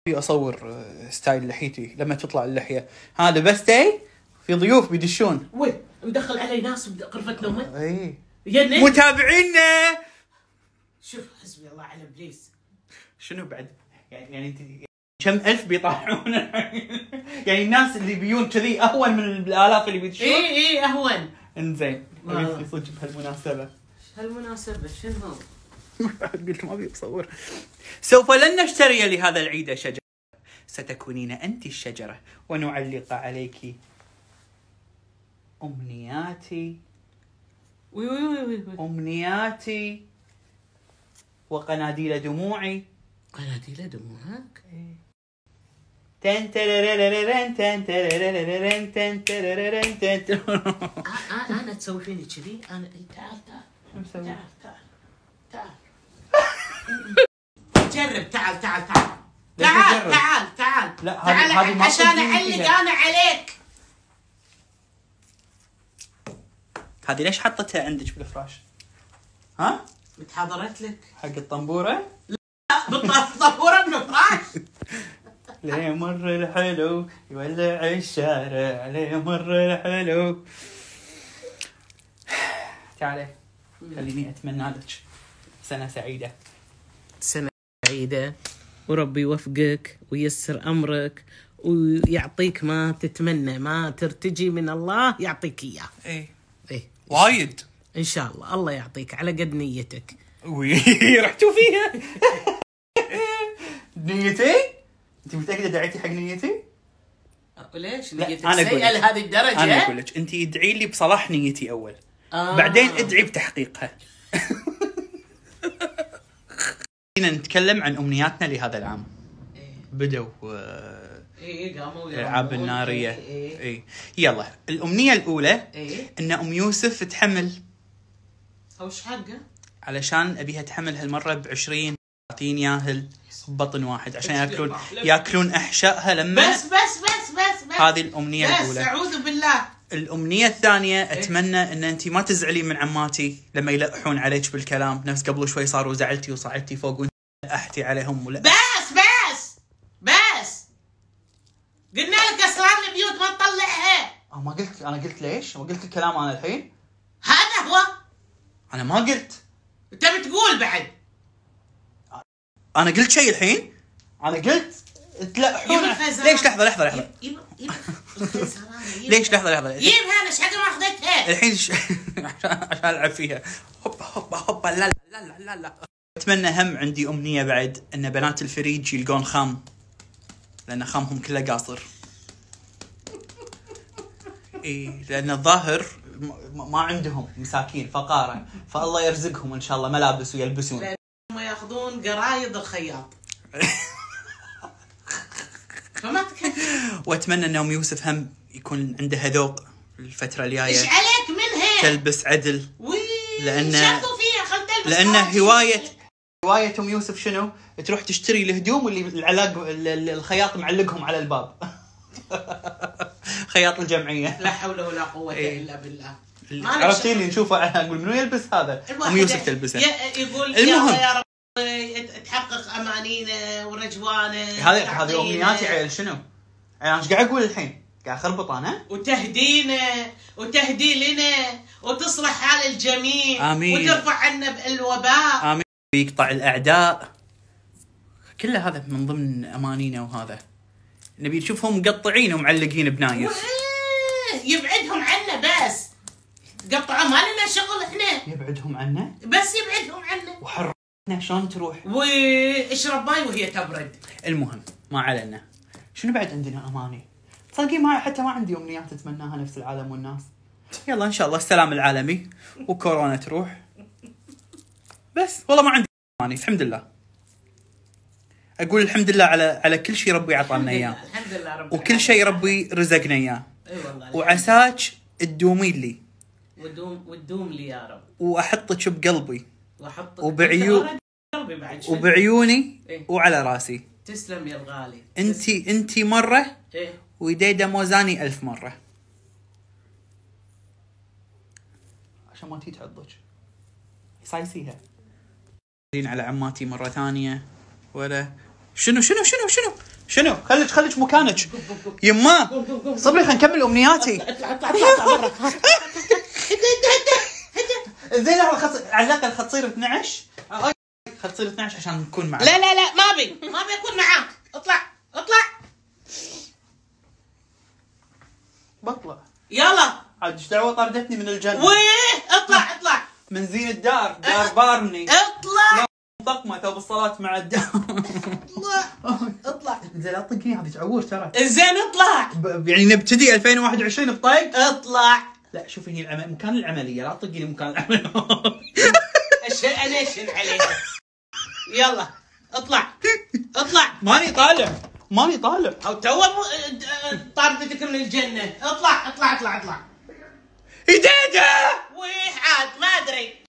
اصور ستايل لحيتي لما تطلع اللحيه. هذا بس تاي في ضيوف بيدشون. وين مدخل علي ناس بغرفه نومه؟ اي يا متابعينا. شوف حسبي الله على ابليس. شنو بعد يعني انت كم الف بيطلعون يعني الناس اللي بيون كذي اهون من الالاف اللي بيدشون. اي اهون. انزين ابي صدق بهالمناسبه. هالمناسبه شنو؟ قلت ما ابي اصور. سوف لن نشتري لهذا العيد شجره، ستكونين انت الشجره ونعلق عليك امنياتي. وي وي وي وي. امنياتي وقناديل دموعي. قناديل دموعك؟ تن ترررررن تن ترررررن تن تررررن تن. انا تسوي فيني كذي؟ انا تعال تعال تعال جرب. تعال تعال تعال تعال تعال تعال. لا تعال عشان اعلق انا عليك. هذه ليش حطيتها عندك بالفراش؟ ها؟ متحضرت لك حق الطنبوره؟ بالطنبوره بالفراش. ليه مر الحلو يولع الشارع، ليه مر الحلو. تعالي خليني اتمنى لك سنه سعيده. سنه سعيده وربي يوفقك وييسر امرك ويعطيك ما تتمنى، ما ترتجي من الله يعطيك اياه. ايه وايد ان شاء الله. الله يعطيك على قد نيتك. رحتوا فيها. نيتي؟ انت متاكده دعيتي حق نيتي؟ ليش نيتك سيئه لهذه الدرجه؟ انا اقول لك انت ادعي لي بصلاح نيتي اول. بعدين ادعي بتحقيقها. نتكلم عن امنياتنا لهذا العام. بدوا قاموا الالعاب الناريه. يلا الامنيه الاولى ان ام يوسف تحمل. وش حقه؟ علشان ابيها تحمل هالمره ب20 30 ياهل بطن واحد عشان ياكلون احشائها لما بس هذه الامنيه الاولى. بس اعوذ بالله. الامنيه الثانيه اتمنى ان انت ما تزعلين من عماتي لما يلقحون عليك بالكلام نفس قبل شوي صاروا زعلتي وصعدتي فوق وانت لقحتي عليهم ولا. بس قلنا لك اسرار البيوت ما تطلعها. ما قلت. انا قلت ليش؟ ما قلت الكلام انا الحين. هذا هو. انا ما قلت. انت بتقول بعد. انا قلت شيء الحين. انا قلت تلقحون. ليش؟ لحظه ليش؟ لحظه جيبها. انا ايش حق ما اخذتها الحين عشان العب فيها. هوبا لا. اتمنى هم عندي امنيه بعد ان بنات الفريج يلقون خام، لان خامهم كله قاصر. لان الظاهر ما عندهم مساكين فقاره، فالله يرزقهم ان شاء الله ملابس ويلبسون. هم ياخذون قرايض الخياط. فما تكفي. واتمنى ان ام يوسف هم يكون عندها ذوق الفتره الجايه. ايش عليك منها؟ تلبس عدل. لان شطوا فيها خل تلبس. لان هوايه ام يوسف شنو؟ تروح تشتري الهدوم واللي العلاق الخياط معلقهم على الباب. خياط الجمعيه. لا حول ولا قوه الا بالله. عرفتي اللي نشوفه اقول منو يلبس هذا؟ ام يوسف تلبسه. يقول يا رب تحقق امانينا ورجوانا. هذه امنياتي عيل. شنو؟ انا ايش قاعد اقول الحين؟ قاعد اخربط انا؟ وتهدينا وتهدي لنا وتصلح حال الجميع. آمين. وترفع عنا الوباء. امين. ويقطع الاعداء. كل هذا من ضمن امانينا. وهذا نبي نشوفهم مقطعين ومعلقين بنايف. يبعدهم عنا بس. قطعوا ما لنا شغل احنا. يبعدهم عنا؟ بس يبعدهم عنا. وحرنا شلون تروح؟ واشرب ماي وهي تبرد. المهم ما علينا. شنو بعد عندنا اماني؟ صدقين حتى ما عندي امنيات اتمناها نفس العالم والناس. يلا ان شاء الله السلام العالمي وكورونا تروح. بس والله ما عندي اماني. الحمد لله. اقول الحمد لله على كل شيء ربي عطانا اياه. الحمد لله رب وكل شيء ربي رزقنا اياه. اي والله. وعساك تدومين لي. وتدوم لي يا رب. واحطك بقلبي. واحطك قلبي بعد شوي. وبعيوني. وعلى راسي. تسلم يا الغالي. انتي مره. وديدا موزاني 1000 مره. عشان ما تيجي تعضك. صايسيها. على عماتي مره ثانيه ولا شنو شنو؟ خليك مكانك. يما صبري خلينا نكمل امنياتي. اطلع برا. زين على الاقل خل تصير 12. خل تصير 12 عشان نكون معك. لا ما ابي اكون معاك. اطلع بطلع. يلا عاد ايش دعوه طردتني من الجنه. ويه اطلع من زين الدار دار بارني. اطلع طقمه ثوب الصلاه مع الدار. اطلع زين لا تطقني هذه تعور ترى. زين اطلع يعني نبتدي 2021 بطق. اطلع. لا شوفي هي مكان العمليه لا تطقني مكان العمليه. انا اشن عليها. يلا اطلع ماني طالع او تو طاردتك من الجنه. اطلع ايديده. ويه عاد ما ادري